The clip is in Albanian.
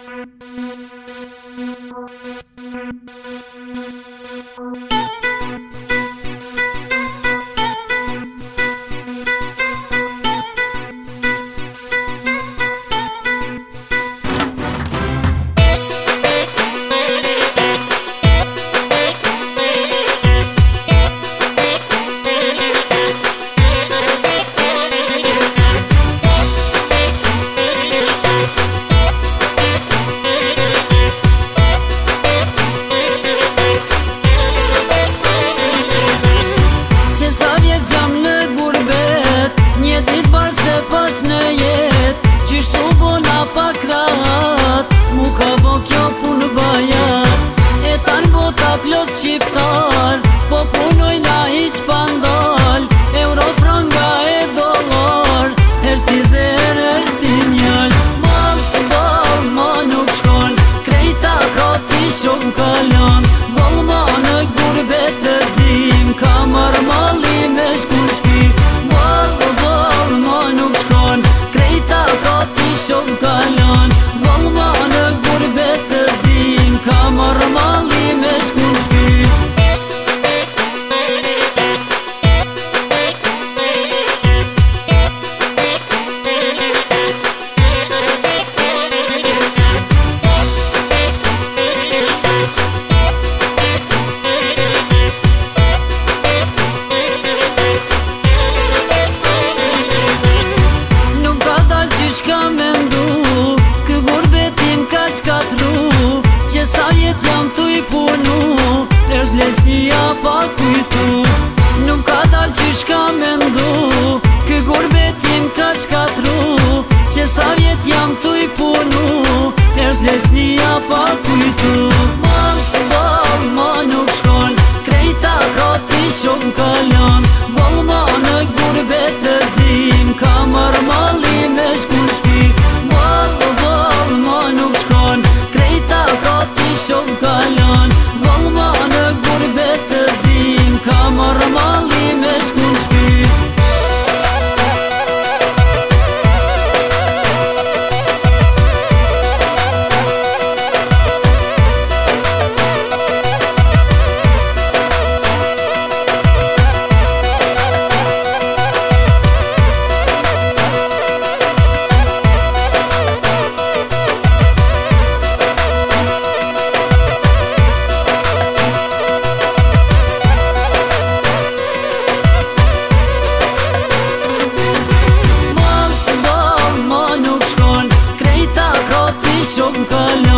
Shqiptar, po punojna hiq pandal, euro, franga e dollar, her si zer, her si njëll. Ball, ma nuk shkon, krejta ka ti shumë kalon, ball ma në gurbet të zim, ka marr malli me shku shpi. Ball, ma nuk shkon, krejta ka ti shumë kalon, ball ma në gurbet të zim, ka marr malli me shku shpi. Që sa vjet jam tu i punu, er vleshnia pa kujtu. Nuk ka dal qysh ka mendu, ky gurbetim ka shkatru. Që sa vjet jam tu i punu, er vleshnia pa kujtu. Ball, ma nuk shkon, krejta ka ti shumë kalon, ball ma në gurbet të zim, ka marr malli me shku shpi. Ball, ma nuk shkon, krejta ka ti shumë kalon, ball ma në gurbet të zim, ka marr malli me shku shpi. Shumë kalon